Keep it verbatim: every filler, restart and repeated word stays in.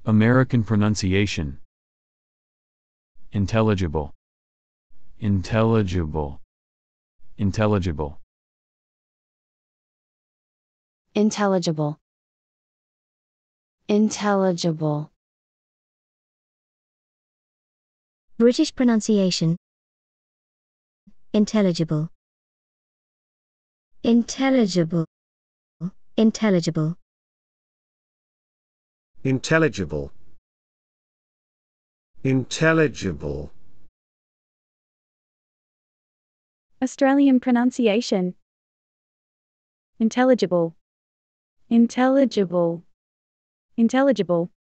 American pronunciation. Intelligible. Intelligible. Intelligible. Intelligible. Intelligible. British pronunciation. Intelligible. Intelligible. Intelligible. Intelligible. Intelligible. Australian pronunciation. Intelligible. Intelligible. Intelligible.